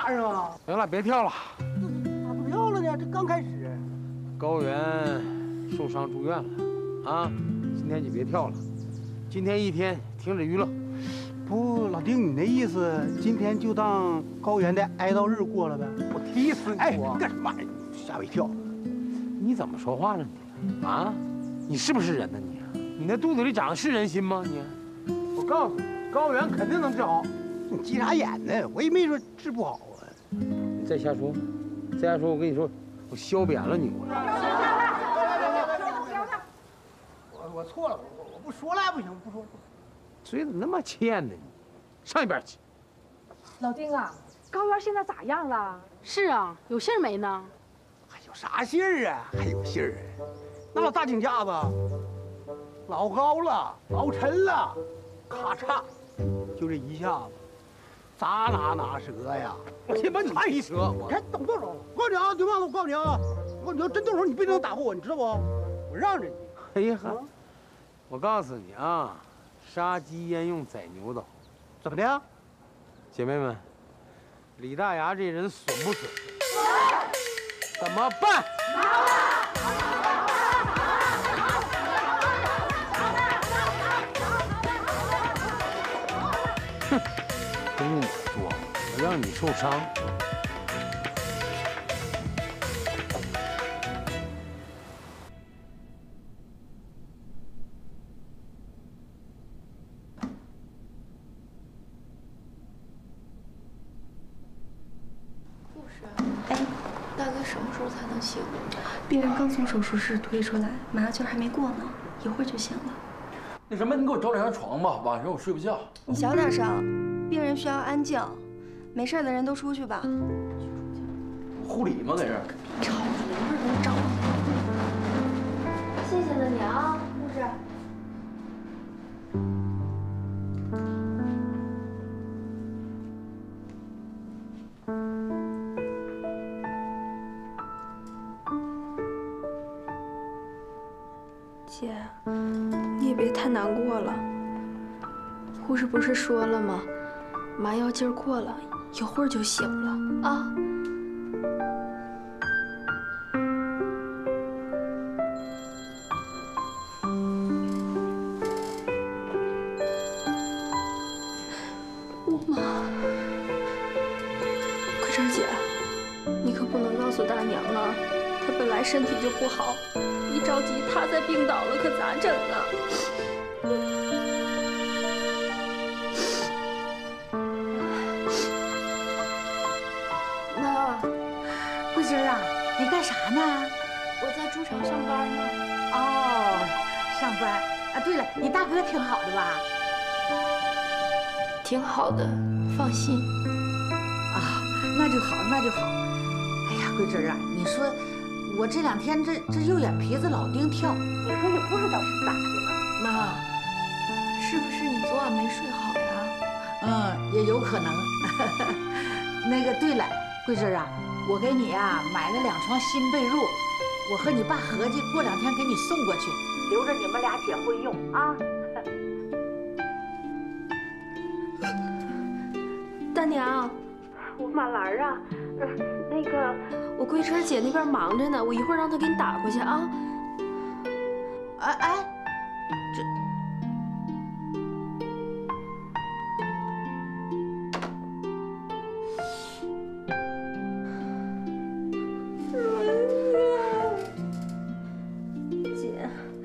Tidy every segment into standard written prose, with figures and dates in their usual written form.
玩意儿啊？ 行了，别跳了。 咋不跳了呢？这刚开始。 高原受伤住院了，啊，今天就别跳了。今天一天停止娱乐。 不，老丁，你那意思，今天就当高原的哀悼日过了呗？ 我踢死你！ 哎，干什么？吓我一跳！ 你怎么说话呢你？啊，你是不是人呢你？你那肚子里长的是人心吗你？我告诉你，高原肯定能治好。 你急啥眼呢？我也没说治不好啊。 你再瞎说，再瞎说，我跟你说，我削扁了你！ 我错了，我不说了，不行，不说。 嘴怎么那么欠呢你？上一边去。 老丁啊，高原现在咋样了？ 是啊，有信儿没呢？ 还有啥信儿啊？还有信儿啊？那老大井架子老高了，老沉了，咔嚓，就这一下子，砸哪折呀！ 我先把你踢折！ 你看动不动手？我告诉你啊，对吧？我告诉你啊，你要真动手，你别能打过我，你知道不？我让着你。 哎呀呵，我告诉你啊，杀鸡焉用宰牛刀？ 怎么的？ 姐妹们，李大牙这人损不损？怎么办？哼，跟你说，我让你受伤。 大概什么时候才能醒？ 病人刚从手术室推出来，麻劲还没过呢，一会儿就醒了。 那什么，你给我找两张床吧，晚上我睡不觉。 你小点声，病人需要安静。没事的人都出去吧。 护理吗？在这儿。 吵，一会儿给我找。 谢谢了你啊，护士。 姐，你也别太难过了。护士不是说了吗？麻药劲儿过了，一会儿就醒了啊。妈，桂珍姐，你可不能告诉大娘啊，她本来身体就不好。一着急，他再病倒了，可咋整啊？ 妈，桂珍啊，你干啥呢？ 我在猪场上班呢。 哦，上班啊。对了，你大哥挺好的吧？ 挺好的，放心。 啊，那就好，那就好。哎呀，桂珍啊，你说。我这2天这右眼皮子老盯跳，你说也不知道是咋的了。 妈，是不是你昨晚没睡好呀？ 也有可能。那个，对了，桂珍啊，我给你啊买了2床新被褥，我和你爸合计过2天给你送过去，留着你们俩结婚用啊。 大娘， 我马兰啊，那个。 我桂珍姐那边忙着呢，我一会儿让她给你打过去啊。 哎， 姐，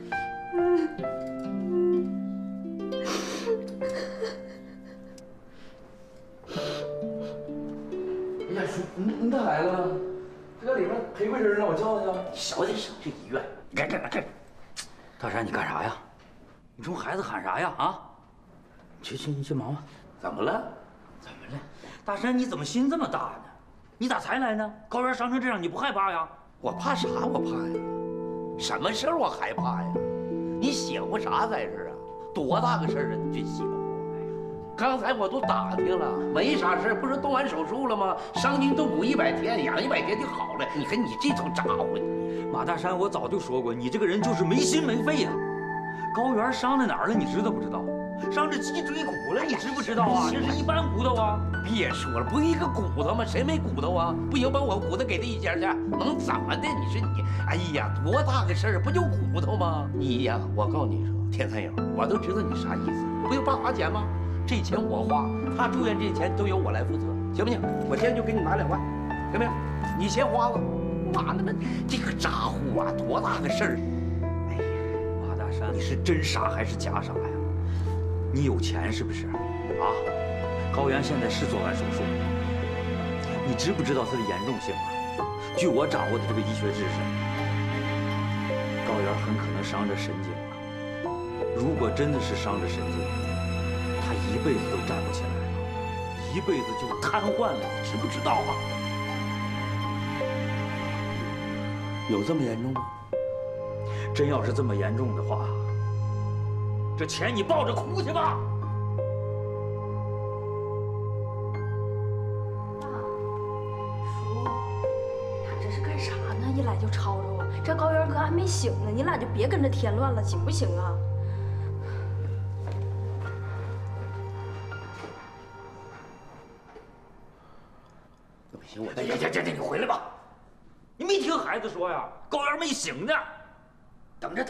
哎呀，你咋来了？在里面陪桂珍，让我叫他去。 小点声，这医院。你看，大山，你干啥呀？你冲孩子喊啥呀？啊！你去忙吧。怎么了？大山，你怎么心这么大呢？你咋才来呢？高原伤成这样，你不害怕呀？ 我怕啥？我怕呀？什么事儿我害怕呀？你邪乎啥在这儿啊？多大个事儿啊？你这邪乎！刚才我都打听了，没啥事儿，不是动完手术了吗？伤筋动骨100天，养100天就好了。你看你这头家伙， 马大山，我早就说过，你这个人就是没心没肺呀。高原伤在哪儿了？你知道不知道？ 伤着脊椎骨了，你知不知道啊？这是一般骨头啊！ 别说了，不一个骨头吗？谁没骨头啊？不行，把我骨头给他一截去，能怎么的？你说你，哎呀，多大个事儿，不就骨头吗？你呀，我告诉你说，田三友，我都知道你啥意思，不就爸花钱吗？这钱我花，他住院这钱都由我来负责，行不行？我今天就给你拿2万，行不行？你先花了。妈的，这个咋呼啊，多大个事儿！ 哎呀，马大山，你是真傻还是假傻呀？你有钱是不是？啊，高原现在是做完手术，你知不知道它的严重性啊？据我掌握的这个医学知识，高原很可能伤着神经了。如果真的是伤着神经，他一辈子都站不起来了，一辈子就瘫痪了，你知不知道啊？有这么严重吗？真要是这么严重的话，这钱你抱着哭去吧。 叔，他这是干啥呢？一来就吵着我。这高原哥还没醒呢，你俩就别跟着添乱了，行不行啊？ 不行，我这，你回来吧。你没听孩子说呀？高原没醒呢， 等着。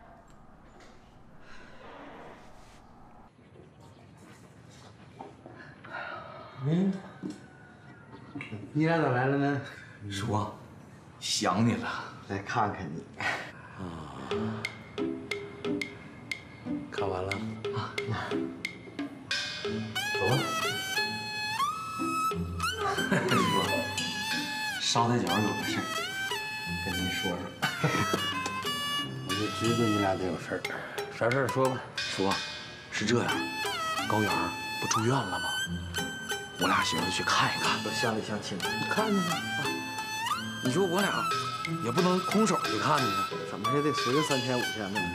你俩咋来了呢？ 叔，想你了， 来看看你。 看完了啊，走吧。 叔，捎带脚有个事儿跟您说说。 我就知道你俩得有事儿，啥事儿说吧。 叔，是这样，高原不住院了吗？我俩寻思去看一看， 都乡里乡亲的， 你看着呢啊？ 你说我俩也不能空手去看去， 怎么也得随个3000、5000的。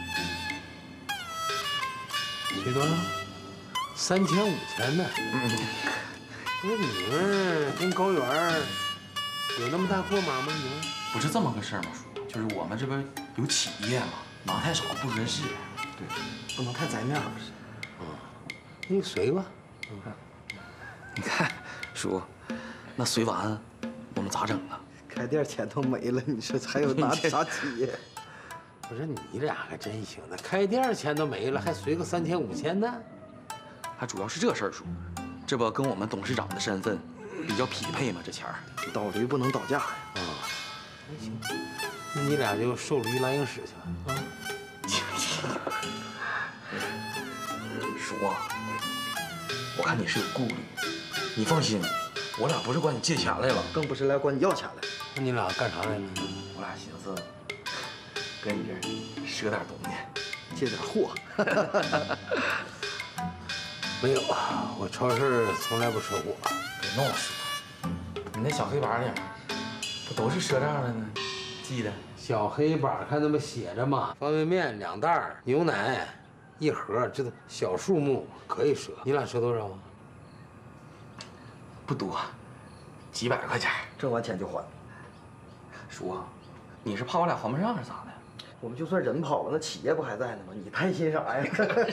随多少？3000、5000呢？不是你们跟高原有那么大过忙吗？你们不是这么个事儿吗？叔，就是我们这边有企业嘛，马太少不合适。 对，不能太宰面儿。 你随吧。 你看，叔，那随完我们咋整啊？ 开店钱都没了，你说还有拿啥企业？ 不是你俩可真行，那开店钱都没了，还随个3000、5000的？ 还主要是这事儿，叔，这不跟我们董事长的身份比较匹配吗？这钱儿， 倒驴不能倒架呀！ 啊，那行，那你俩就受驴拉硬屎去吧。啊， 叔，我看你是有顾虑，你放心，我俩不是管你借钱来了， 更不是来管你要钱来。 那你俩干啥来了？ 我俩寻思跟你这儿赊点东西， 借点货。 没有，我超市从来不赊货。 别闹，叔，你那小黑板里不都是赊账的呢？记得。 小黑板看那么写着嘛，方便面2袋，牛奶1盒，这都小数目可以赊。你俩赊多少啊？ 不多，几百块钱， 挣完钱就还。 叔，你是怕我俩还不上是咋的？ 我们就算人跑了，那企业不还在呢吗？你贪心啥呀？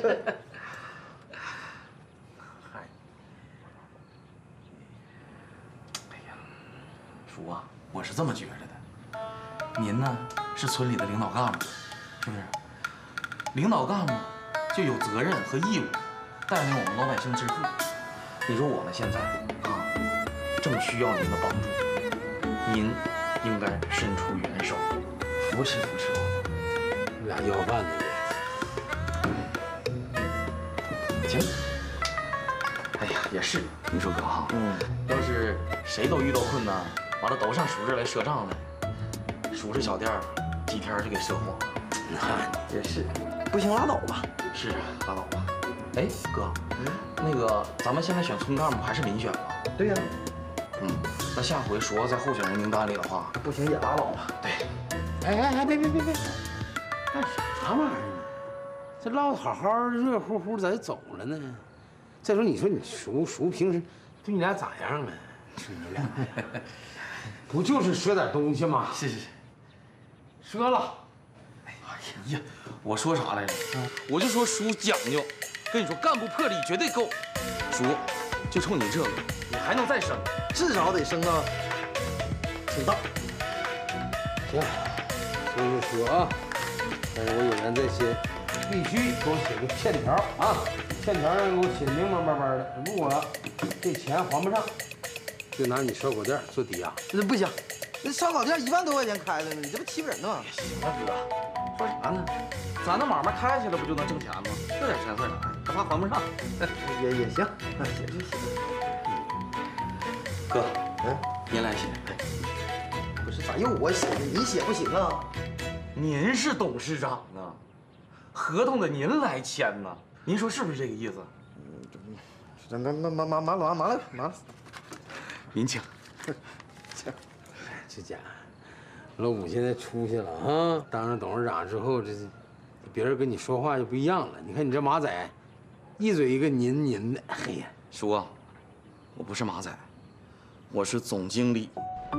嗨，哎呀，叔啊，我是这么觉着的，您呢是村里的领导干部，是不是？领导干部就有责任和义务带领我们老百姓致富。你说我们现在啊，正需要您的帮助，您应该伸出援手，扶持扶持我们。 你俩要饭的行。哎呀，也是，你说哥哈，要是谁都遇到困难，完了都上叔这儿来赊账来，叔这小店儿几天就给赊黄了。 那也是，不行拉倒吧。 是啊，拉倒吧。哎，哥，那个咱们现在选村干部还是民选吧？ 对呀。 那下回叔要在候选人名单里的话， 不行也拉倒吧。 对。 哎，别，干啥玩意儿呢？这唠得好好的，热乎乎，咋就走了呢？再说，你说你叔平时对你俩咋样啊？说你俩不就是赊点东西吗？ 是， 赊了。 哎呀，我说啥来着？我就说叔讲究， 跟你说，干部魄力绝对够。叔，就冲你这个，你还能再升？ 至少得升到挺大。 行，说就说啊，但是我有言在先，必须给我写个欠条啊，欠条上给我写明明白白的，如果这钱还不上，就拿你烧烤店做抵押。 那不行，那烧烤店1万多块钱开的呢，你这不欺负人呢吗？ 行了，哥，说啥呢？咱那买卖开起来不就能挣钱吗？这点钱算啥呀？还怕还不上？ 也行，写就写。 哥，您来写。 不是，咋又我写的？你写不行啊？ 您是董事长啊，合同的您来签呐，您说是不是这个意思？ 麻了。 您请。 这家伙，老五现在出息了啊！当上董事长之后，这别人跟你说话就不一样了。你看你这马仔，一嘴一个您的，嘿呀！ 叔啊，我不是马仔，我是总经理。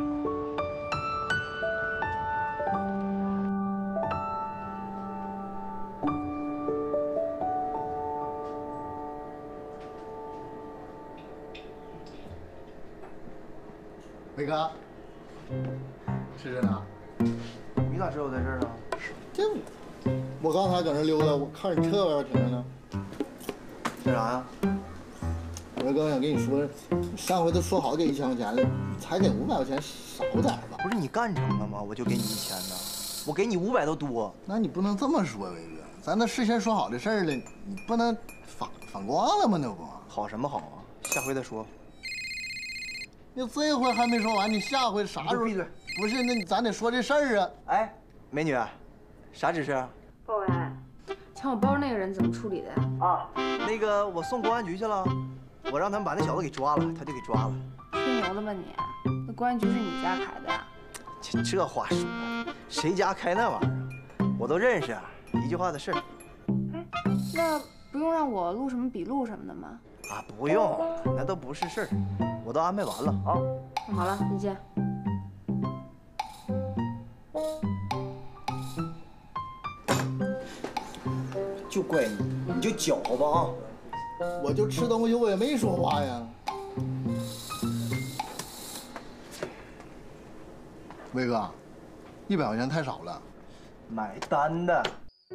伟哥，是这呢？ 你咋知道我在这儿啊？ 这我刚才搁那溜达，我看你车外边停着呢。 干啥呀？ 我刚想跟你说，上回都说好给1000块钱了，你才给500块钱，少点吧？ 不是你干成了吗？我就给你1000呢，我给你500都多。 那你不能这么说，伟哥，咱那事先说好的事儿了，你不能反光了吗？那不好什么好啊？下回再说。 那这回还没说完，你下回啥时候？ 闭嘴！ 不是，那咱得说这事儿啊。 哎，美女，啥指示？ 报文，抢我包那个人怎么处理的呀？ 啊，那个我送公安局去了，我让他们把那小子给抓了，他就给抓了。 吹牛了吧你？那公安局是你家开的呀？ 这话说，谁家开那玩意儿？我都认识，一句话的事儿。 哎，那不用让我录什么笔录什么的吗？ 啊，不用，那都不是事儿，我都安排完了啊。 那好了，再见。 就怪你，你就搅吧啊！ 我就吃东西，我也没说话呀。伟哥，100块钱太少了， 买单的。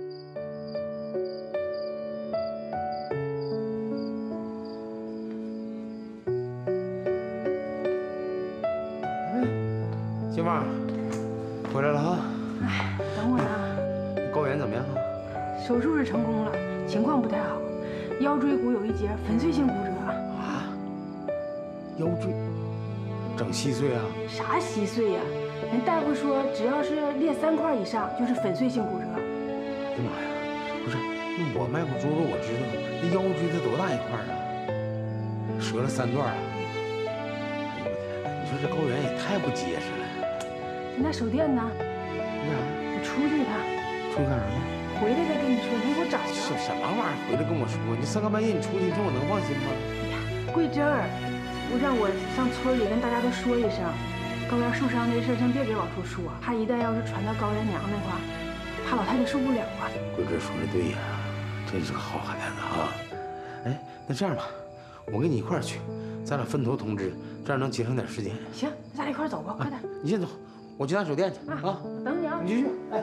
金芳，回来了哈。 哎，等会儿呢。 高原怎么样啊？ 手术是成功了，情况不太好，腰椎骨有一节粉碎性骨折。 啊？腰椎整稀碎啊？ 啥稀碎呀？人大夫说，只要是裂3块以上，就是粉碎性骨折。 哎呀妈呀！不是，那我迈过猪肉我知道，那腰椎它多大一块啊？折了3段啊！哎呦我天哪！你说这高原也太不结实了。 人在手电呢。 干啥？ 我出去一趟。 出去干啥呢？ 回来再跟你说，你给我找着。 什么玩意儿？回来跟我说，你3更半夜你出去，你说我能放心吗？ 哎呀，桂珍儿，我让我上村里跟大家都说一声，高原受伤这事儿先别给往出说，怕一旦要是传到高原娘那块儿，怕老太太受不了啊。 桂珍说的对呀，真是个好孩子啊！哎，那这样吧，我跟你一块儿去，咱俩分头通知，这样能节省点时间。 行，咱俩一块儿走吧，快点。 你先走，我去趟酒店去啊。 等你啊。 你继续。哎。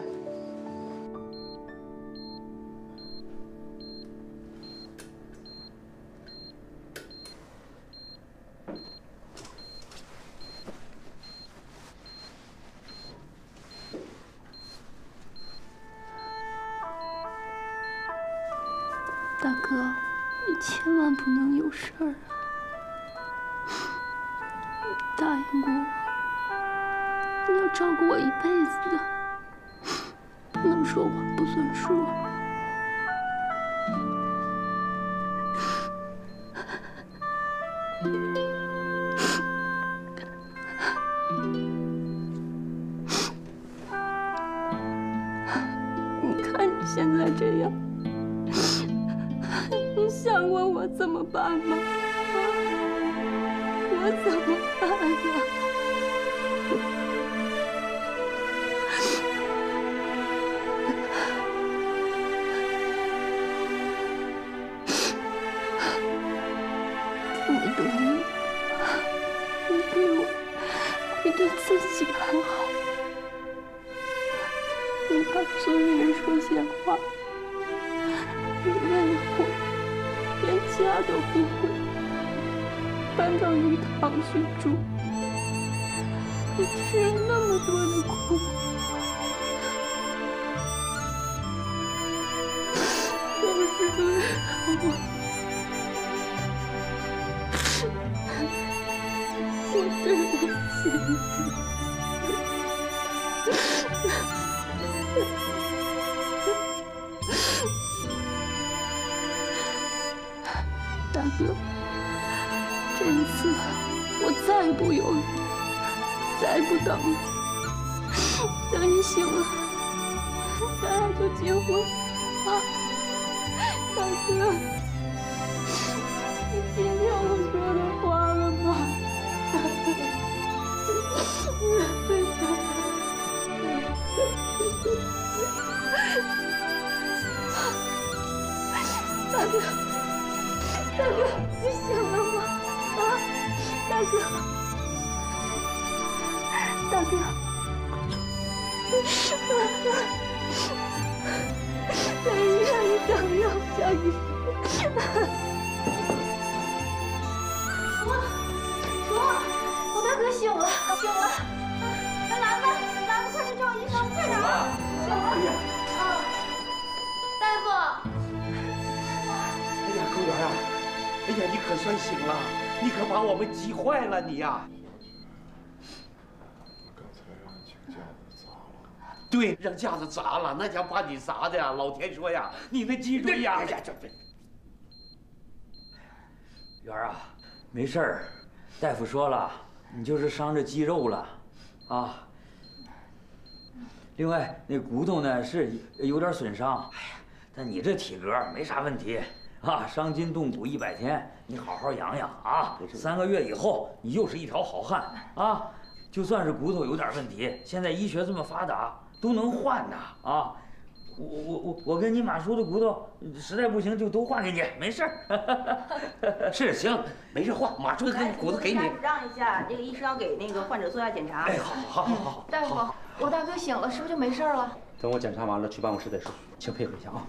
大哥，你千万不能有事儿啊！你答应过我，你要照顾我一辈子的，不能说话不算数。你看你现在这样。你想过我怎么办吗？我怎么办呀？ 对自己很好。你怕村里人说闲话，你为了我，连家都不回，搬到鱼塘去住。你吃了那么多的苦，都是为了我。我对不起你。大哥，这一次我再不犹豫，再不等了。等你醒了，咱俩就结婚啊！大哥，你听见我说的话了吗？大哥，大哥，你醒了吗？啊，大哥，大哥，在医院里等药，小医生。叔，我大哥醒了，醒了。来吧，来吧，快去找医生，快点！醒了。啊，大夫。 哎呀，公园啊！哎呀，你可算醒了，你可把我们急坏了，你呀！ 刚才让几个架子砸了。 对，让架子砸了，那家把你砸的呀！老田说呀，你那脊椎呀……哎呀，这…… 元儿啊，没事儿，大夫说了，你就是伤着肌肉了，啊。另外，那骨头呢是有点损伤，哎呀，但你这体格没啥问题。啊，伤筋动骨100天，你好好养养啊！3个月以后，你又是一条好汉啊！就算是骨头有点问题，现在医学这么发达，都能换的啊！我跟你马叔的骨头，实在不行就都换给你，没事儿。 是行，没事换，马叔跟骨头给你。 大夫让一下，这个医生要给那个患者做下检查。 哎，好。 大夫，我大哥醒了，是不是就没事了？ 等我检查完了，去办公室再说，请配合一下啊。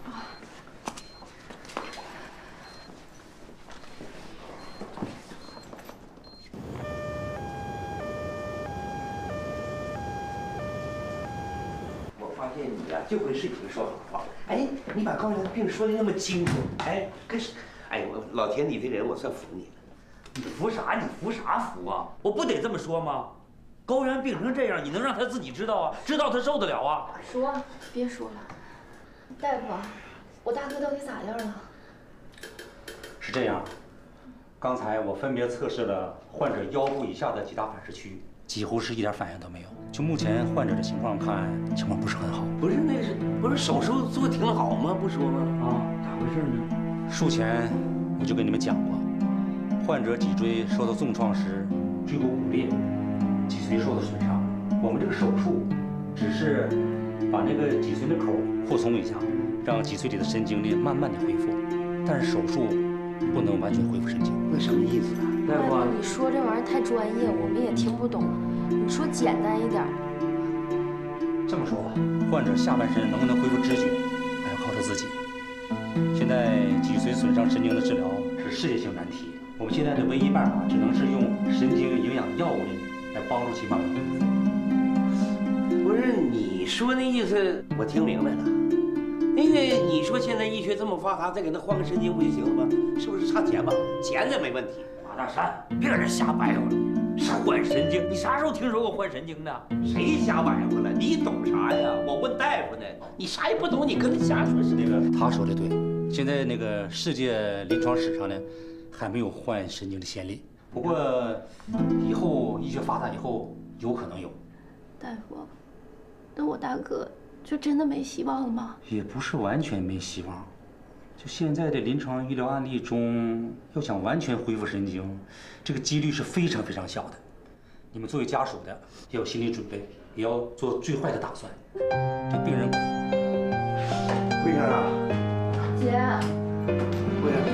发现你呀，就会视频说好话。哎，你把高原的病说的那么清楚，哎，跟是，哎，老田，你这人我算服你了。 你服啥？你服啥服啊？我不得这么说吗？高原病成这样，你能让他自己知道啊？知道他受得了啊？ 叔，别说了，大夫，我大哥到底咋样了？ 是这样，刚才我分别测试了患者腰部以下的几大反射区，几乎是一点反应都没有。就目前患者的情况看，情况不是很好。 不是手术做挺好吗？不说吗？ 啊，咋回事呢？ 术前我就跟你们讲过，患者脊椎受到重创时，椎骨骨裂，脊髓受到损伤。我们这个手术只是把那个脊髓的口扩充一下，让脊髓里的神经呢慢慢的恢复，但是手术不能完全恢复神经。 那什么意思啊？ 大夫，你说这玩意儿太专业，我们也听不懂。你说简单一点。 这么说吧，患者下半身能不能恢复知觉，还要靠他自己。现在脊髓损伤神经的治疗是世界性难题，我们现在的唯一办法只能是用神经营养药物来帮助其慢慢恢复。 不是你说那意思，我听明白了。那个你说现在医学这么发达，再给他换个神经不就行了吗？是不是差钱吧？钱这没问题。 马大山，别搁这瞎白活了。是换神经？你啥时候听说过换神经的？ 谁瞎白活了？你懂啥呀？我问大夫呢。你啥也不懂，你跟他瞎说是那个他说的对，现在那个世界临床史上呢，还没有换神经的先例。不过以后医学发达以后，有可能有。 大夫，那我大哥就真的没希望了吗？ 也不是完全没希望。就现在的临床医疗案例中，要想完全恢复神经，这个几率是非常非常小的。你们作为家属的，要有心理准备，也要做最坏的打算。这病人， 桂香啊， 姐， 桂香，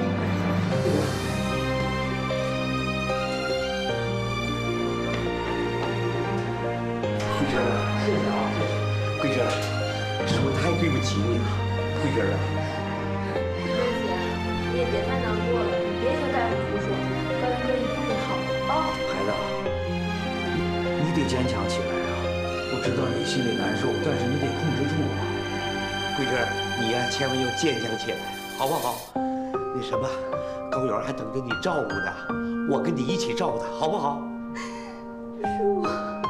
谢谢啊，谢谢。 桂珍，是我太对不起你了，桂珍啊。 桂珍姐，你也别太难过了，你别听大夫胡说，高原哥一定会好的啊。 孩子，你得坚强起来啊！我知道你心里难受，但是你得控制住啊。 桂珍，你呀千万要坚强起来，好不好？那什么，高原还等着你照顾呢，我跟你一起照顾他，好不好？ 是我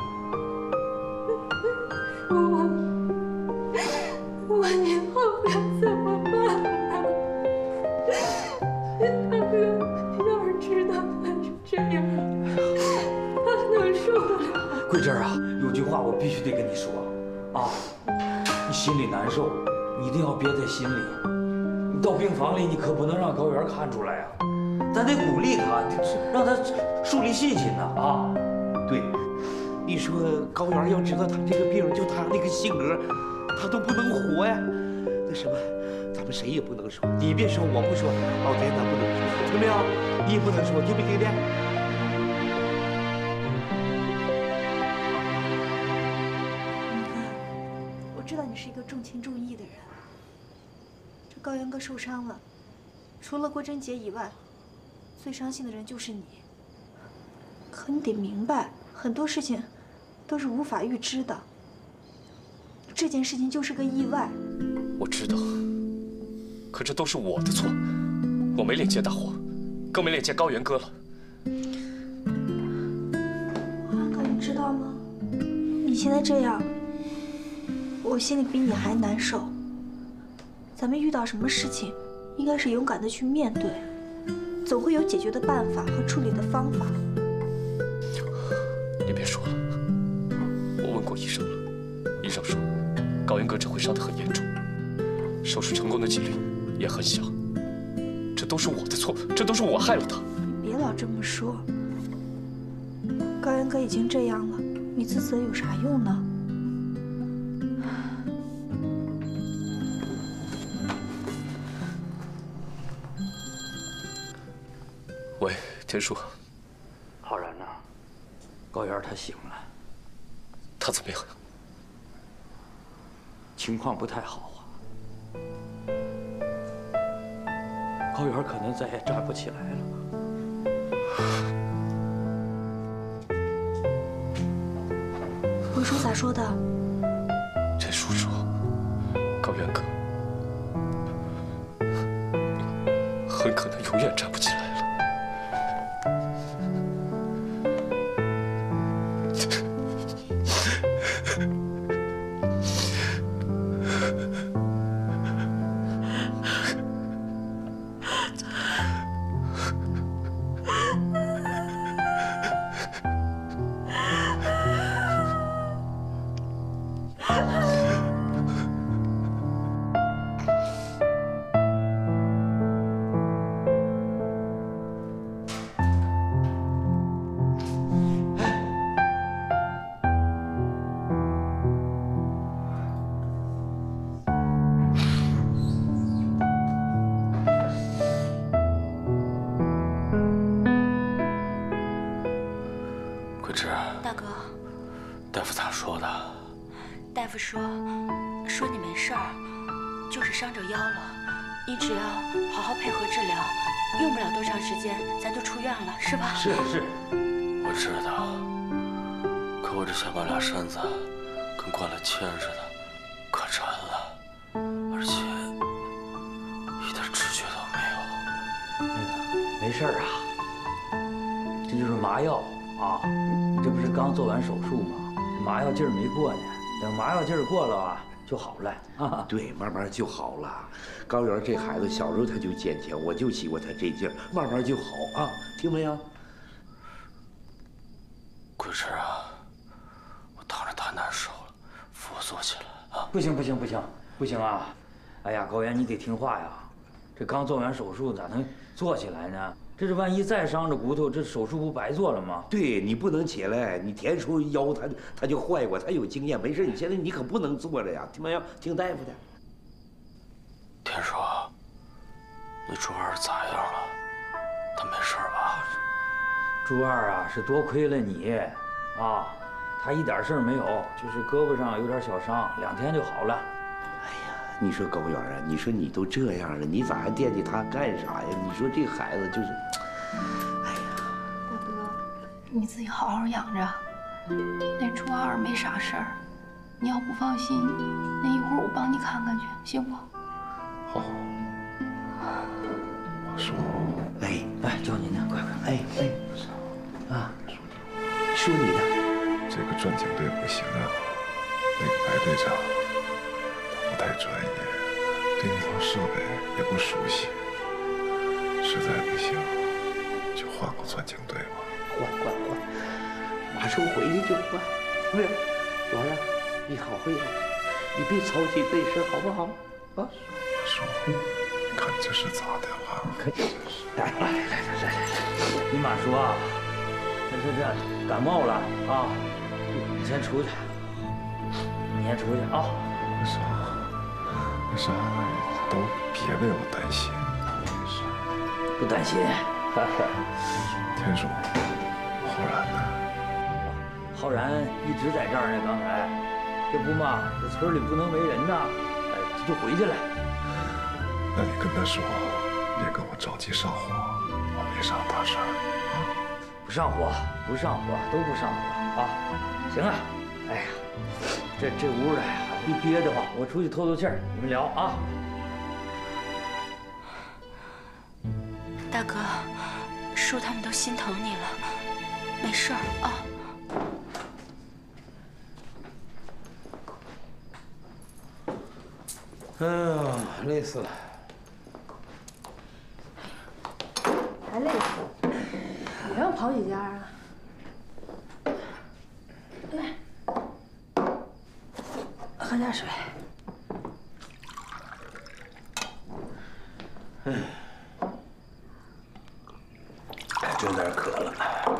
以后该怎么办呢？大哥要是知道他是这样，他能受得了？ 桂珍啊，有句话我必须得跟你说啊，你心里难受，你一定要憋在心里。你到病房里，你可不能让高原看出来呀，咱得鼓励他，让他树立信心呢啊。 对，你说高原要知道他这个病，就他那个性格，他都不能活呀。那什么，咱们谁也不能说，你别说，我不说，老天他不能说，听没有？你也不能说，听没听见？ 我知道你是一个重情重义的人。这高原哥受伤了，除了郭珍洁以外，最伤心的人就是你。可你得明白，很多事情都是无法预知的。这件事情就是个意外。 我知道，可这都是我的错，我没脸见大火，更没脸见高原哥了。 安哥，你知道吗？你现在这样，我心里比你还难受。咱们遇到什么事情，应该是勇敢的去面对，总会有解决的办法和处理的方法。 你别说了，我问过医生了，医生说高原哥这回伤得很严重，手术成功的几率也很小。这都是我的错，这都是我害了他。 你别老这么说，高原哥已经这样了，你自责有啥用呢？ 喂，田叔。 浩然呐，高原他醒了。 他怎么样？ 情况不太好啊。高原可能再也站不起来了。 文叔咋说的？ 田叔说，高原哥很可能永远站不起来了。 大哥， 大夫咋说的？ 大夫说你没事儿，就是伤着腰了。你只要好好配合治疗，用不了多长时间，咱就出院了，是吧？ 是。 我知道，可我这下半拉身子跟灌了铅似的，可沉了，而且一点知觉都没有。 没事啊，这就是麻药啊。你这不是刚做完手术吗？麻药劲儿没过呢，等麻药劲儿过了啊，就好了啊。 对，慢慢就好了。高原这孩子小时候他就坚强，我就喜欢他这劲儿，慢慢就好啊，听没有？ 桂枝啊，我躺着太难受了，扶我坐起来啊！ 不行啊！哎呀，高原你得听话呀，这刚做完手术咋能坐起来呢？这是万一再伤着骨头，这手术不白做了吗？ 对你不能起来，你田叔腰他就坏过，他有经验，没事。你现在你可不能坐着呀，听没有？听大夫的。 田叔，你朱二咋样了？他没事吧？ 朱二啊，是多亏了你啊， 他一点事儿没有，就是胳膊上有点小伤，2天就好了。 你说高原啊，你说你都这样了，你咋还惦记他干啥呀？你说这孩子就是， 大哥，你自己好好养着。那初2没啥事儿，你要不放心，那一会儿我帮你看看去，行不？ 好。我说， 哎， 叫您呢，快， 啊，说你的。 这个钻井队不行啊，那个白队长他不太专业，对那套设备也不熟悉，实在不行就换个钻井队吧。 换，马上回去就换，是不是？完了，你好好养，你别操心这事，好不好？啊， 叔，看这是咋的了？ 来，你妈说啊，这感冒了啊，你先出去，啊。 那啥，都别为我担心。 不担心。 天叔，浩然呢？ 浩然一直在这儿呢，刚才这不嘛，这村里不能没人呐，这就回去了。 那你跟他说，别跟我着急上火，我没啥大事儿。 不上火，都不上火啊！行啊，哎呀，这屋的呀，憋得慌，我出去透透气儿，你们聊啊。 大哥，叔他们都心疼你了，没事儿啊。 哎呀，累死了。 还累死？你要跑几家啊？来，喝点水。 有点渴了。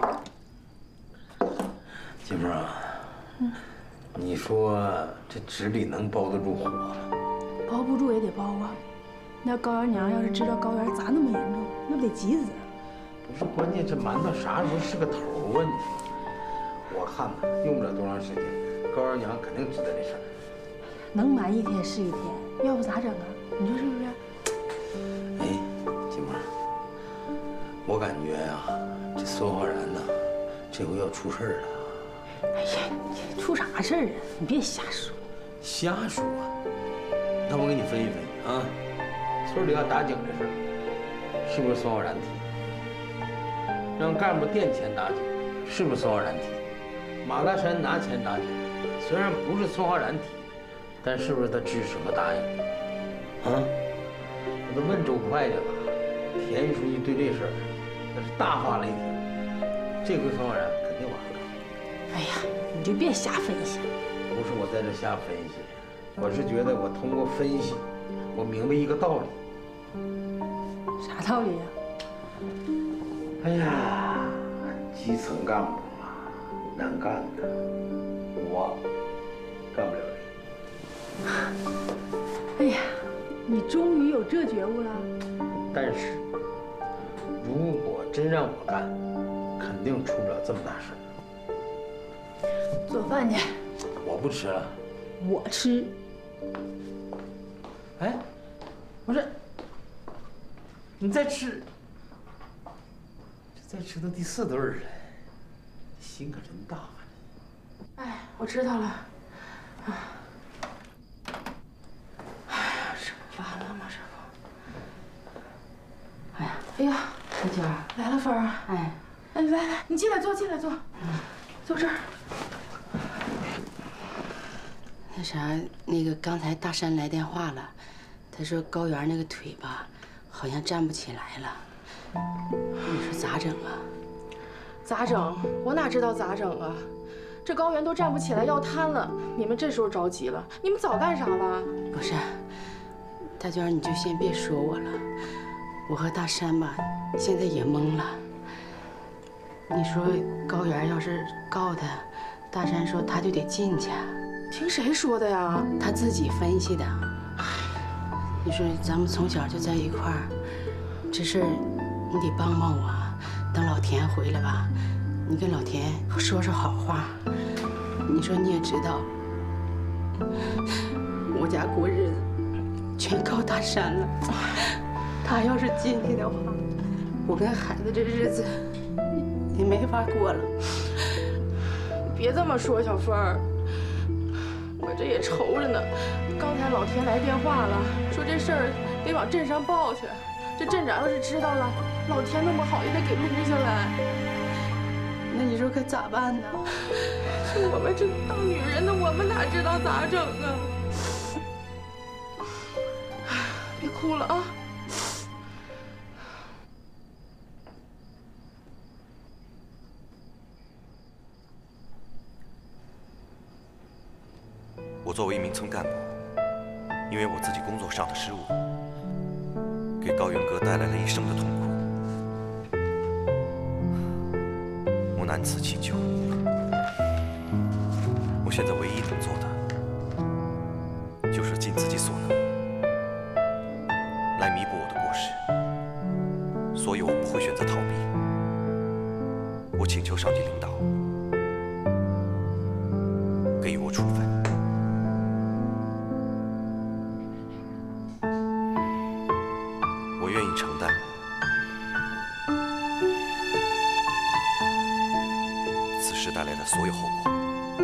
姐妹啊，你说这纸里能包得住火吗？ 包不住也得包啊。那高原娘要是知道高原咋那么严重，那不得急死？ 不是，关键这馒头啥时候是个头啊？你我看呐，用不了多长时间，高原娘肯定知道这事儿。 能瞒一天是一天，要不咋整啊？你说是不是？ 哎，姐妹，我感觉呀，这孙浩然呐，这回要出事儿了。 哎呀，你出啥事儿啊？你别瞎说。 瞎说？那我给你分析分析啊，村里要打井这事儿，是不是孙浩然提？让干部垫钱打井，是不是孙浩然提？马大山拿钱打井，虽然不是孙浩然提，但是不是他支持和答应？啊？我都问周会计了，田书记对这事儿那是大发雷霆，这回孙浩然肯定完了。 哎呀，你就别瞎分析。 不是我在这瞎分析，我是觉得我通过分析，我明白一个道理。 啥道理呀？ 哎呀，基层干部啊，难干的，我干不了哎呀，你终于有这觉悟了。 但是，如果真让我干，肯定出不了这么大事儿。 做饭去。 我不吃了。 我吃。 哎，不是，你再吃，这再吃到第4顿了，心可真大呀。 哎，我知道了。哎呀，这不完了吗？这不。哎呀， 小娟儿来了，芬儿。 哎， 来，你进来坐，坐这儿。 那啥，那个刚才大山来电话了，他说高原那个腿吧，好像站不起来了。你说咋整啊？ 咋整？我哪知道咋整啊？这高原都站不起来，要瘫了，你们这时候着急了，你们早干啥了？ 不是，大娟，你就先别说我了，我和大山吧，现在也懵了。你说高原要是告他，大山说他就得进去。 听谁说的呀？ 他自己分析的。你说咱们从小就在一块儿，这事儿你得帮帮我。等老田回来吧，你跟老田说说好话。 你说你也知道，我家过日子全靠大山了。他要是进去的话，我跟孩子这日子也没法过了。别这么说，小凤儿，我这也愁着呢。刚才老田来电话了，说这事儿得往镇上报去。这镇长要是知道了，老田那么好也得给录下来。那你说可咋办呢？我们这当女人的，我们哪知道咋整啊？别哭了啊！ 我作为一名村干部，因为我自己工作上的失误，给高远哥带来了一生的痛苦。我难辞其咎。我现在唯一能做的，就是尽自己所能，来弥补我的过失。所以我不会选择逃避。我请求上级领导给予我处分。我愿意承担此事带来的所有后果。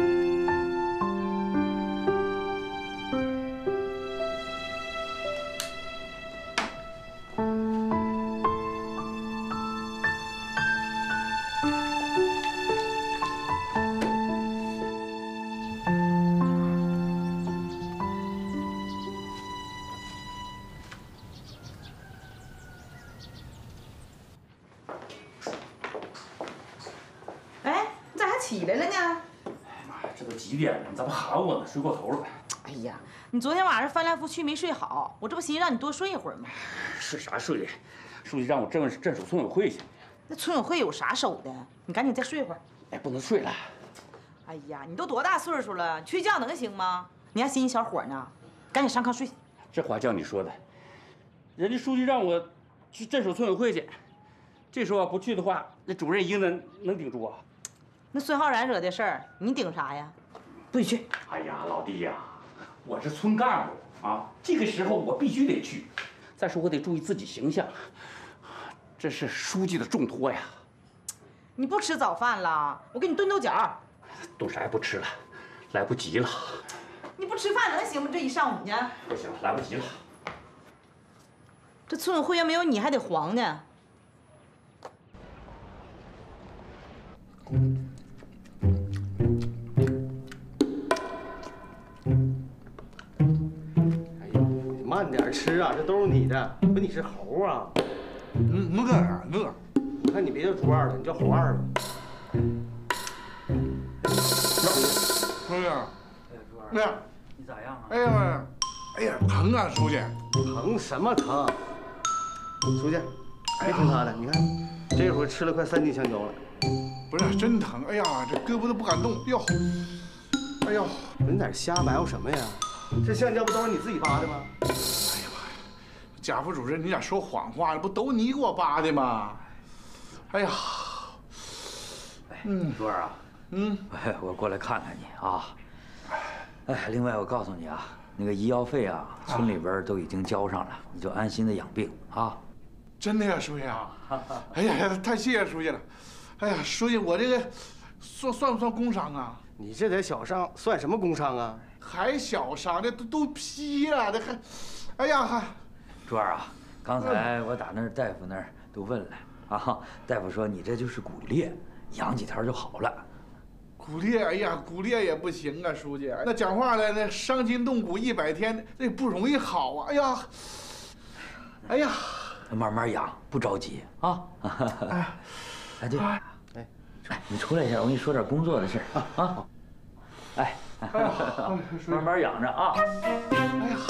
起来了呢？ 妈，这都几点了？你咋不喊我呢？睡过头了。 哎呀，你昨天晚上翻来覆去没睡好，我这不寻思让你多睡一会儿吗？ 是啥睡的？书记让我镇守村委会去。 那村委会有啥守的？你赶紧再睡会儿。 哎，不能睡了。 哎呀，你都多大岁数了，睡觉能行吗？你还心小火呢？赶紧上炕睡。 这话叫你说的。人家书记让我去镇守村委会去，这时候不去的话，那主任应能顶住啊？ 那孙浩然惹的事儿，你顶啥呀？不许去！ 哎呀，老弟呀，我是村干部啊，这个时候我必须得去。再说我得注意自己形象，这是书记的重托呀。 你不吃早饭了？我给你炖豆角。 炖啥也不吃了，来不及了。 你不吃饭能行吗？这一上午呢？ 不行，来不及了。 这村委会要没有你还得黄呢。 慢点吃啊，这都是你的，不你是猴啊？ 我干啥？我， 我看你别叫猪二了，你叫猴二吧。 书记，那样， 你咋样啊？ 哎呀，哎呀，疼啊，书记！ 疼什么疼？书记，别听他的，你看，这会儿吃了快3斤香蕉了。 不是真疼，哎呀，这胳膊都不敢动，哟，哎呦， 你在这瞎埋汰什么呀？这香蕉不都是你自己扒的吗？ 哎呀妈呀，贾副主任，你咋说谎话了？不都你给我扒的吗？哎呀， 珠儿啊，我过来看看你啊。哎，另外我告诉你啊，那个医药费啊，村里边都已经交上了，你就安心的养病啊。 真的呀，书记啊！哎呀，太谢谢书记了。哎呀，书记，我这个算不算工伤啊？ 你这点小伤算什么工伤啊？ 还小伤，这都批了，这还，哎呀还。 珠儿啊，刚才我打那大夫那儿都问了啊，大夫说你这就是骨裂，养几天就好了。 骨裂，哎呀，骨裂也不行啊，书记。那讲话了，那伤筋动骨100天，这不容易好啊！哎呀，哎呀， 慢慢养，不着急啊。哎对，哎，你出来一下，我跟你说点工作的事啊。哎，慢慢养着啊。 哎呀。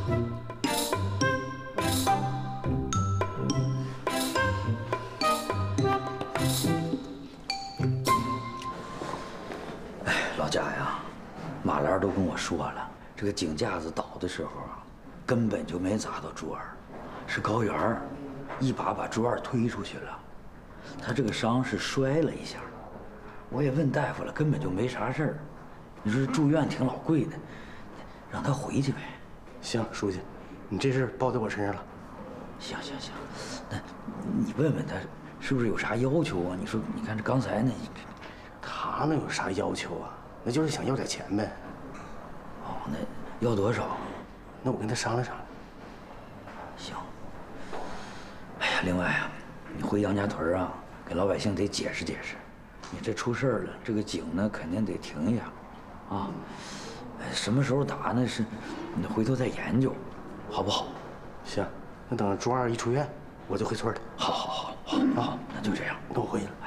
老贾呀，马兰都跟我说了，这个井架子倒的时候啊，根本就没砸到珠儿，是高原一把珠儿推出去了。他这个伤是摔了一下，我也问大夫了，根本就没啥事儿， 你说住院挺老贵的，让他回去呗。 行，书记，你这事包在我身上了。 行，那你问问他是不是有啥要求啊？你说，你看这刚才那， 他能有啥要求啊？那就是想要点钱呗。 哦，那要多少？ 那我跟他商量商量。 行。哎呀，另外啊，你回杨家屯啊，给老百姓得解释解释，你这出事了，这个井呢肯定得停下，啊，什么时候打那是，你回头再研究，好不好？ 行，那等朱二一出院，我就回村了。 好，那就这样， 那我回去了。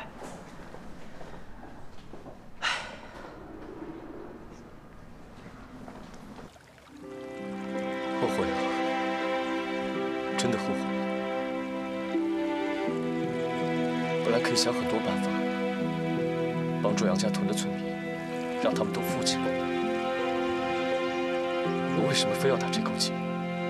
后悔了，真的后悔了。本来可以想很多办法，帮助杨家屯的村民，让他们都富起来。我为什么非要打这口气？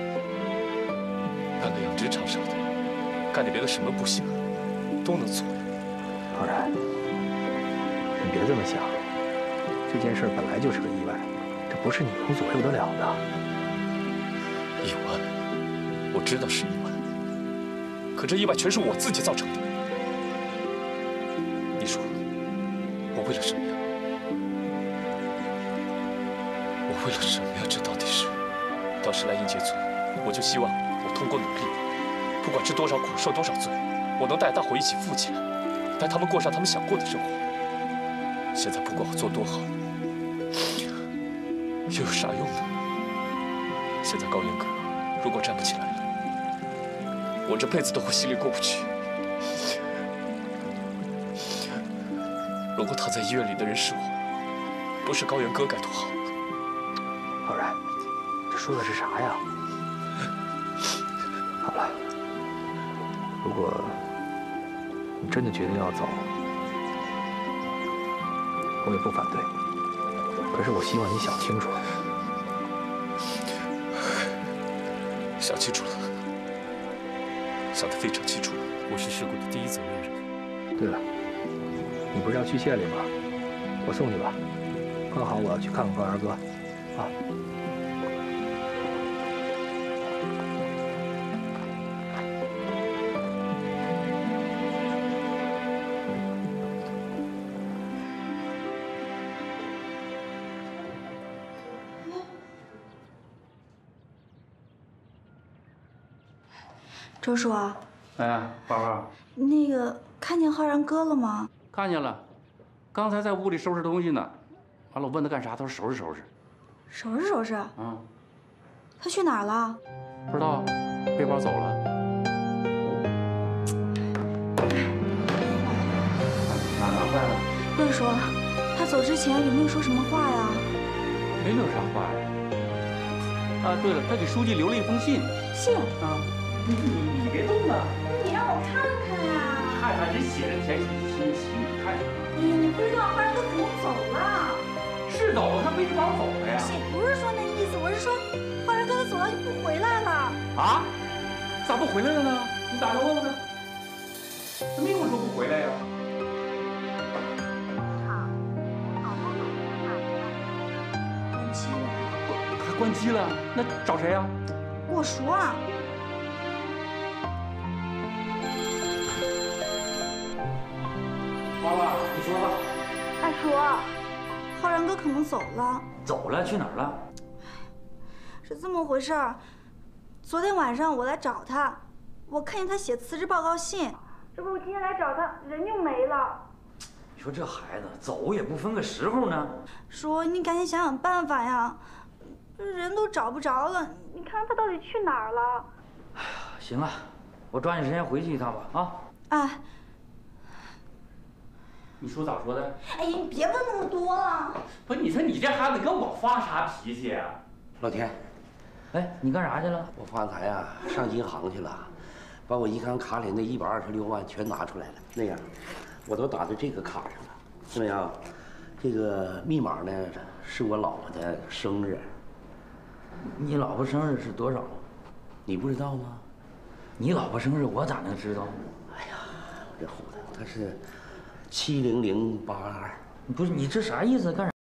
干个养殖场啥的，干点别的什么不行？都能做。 老然，你别这么想，这件事本来就是个意外，这不是你能左右得了的。 意外，我知道是意外，可这意外全是我自己造成的。你说，我为了什么呀？我为了什么呀？这到底是？当时来英杰村，我就希望我通过努力，不管吃多少苦，受多少罪，我能带大伙一起富起来，带他们过上他们想过的生活。现在不管我做多好，又有啥用呢？现在高原哥如果站不起来了，我这辈子都会心里过不去。如果躺在医院里的人是我，不是高原哥该多好。 老然，这说的是啥呀？好了，如果你真的决定要走，我也不反对。可是我希望你想清楚。 想清楚了，想得非常清楚了。我是事故的第一责任人。 对了，你不是要去县里吗？我送你吧。刚好我要去看看高二哥，啊。 周叔啊， 哎，花花， 那个看见浩然哥了吗？ 看见了，刚才在屋里收拾东西呢。完了，我问他干啥，他说收拾收拾。 收拾收拾。 嗯。 他去哪儿了？ 不知道，背包走了。哪坏了？ 不是说，他走之前有没有说什么话呀？ 没留啥话呀。啊，对了，他给书记留了一封信。 信？ 啊。你别动啊！ 你让我看看呀！ 看看人写的甜心亲情，你看什么？ 你不知道浩然哥可能走了。 是走了，他背着包走了呀。 不是说那意思，我是说，浩然哥他走了就不回来了。 啊？咋不回来了呢？你打电话问问他。他没有说不回来呀。 关机了。 还关机了？那找谁呀？ 我叔啊。 花花，你说吧。 二叔，浩然哥可能走了。 走了？去哪儿了？ 是这么回事儿。昨天晚上我来找他，我看见他写辞职报告信。这不，我今天来找他，人就没了。 你说这孩子走也不分个时候呢。 叔，你赶紧想想办法呀！人都找不着了，你看他到底去哪儿了？ 哎呀，行了，我抓紧时间回去一趟吧。啊。 哎。 你叔咋说的？ 哎呀，你别问那么多了。 不是，你说你这孩子跟我发啥脾气啊？ 老田， 哎，你干啥去了？ 我发财呀，上银行去了，把我银行卡里那126万全拿出来了。那样，我都打在这个卡上了。怎么样？这个密码呢，是我老婆的生日。 你老婆生日是多少？ 你不知道吗？ 你老婆生日我咋能知道？ 哎呀，这糊涂，她是70082。 不是你这啥意思？干啥？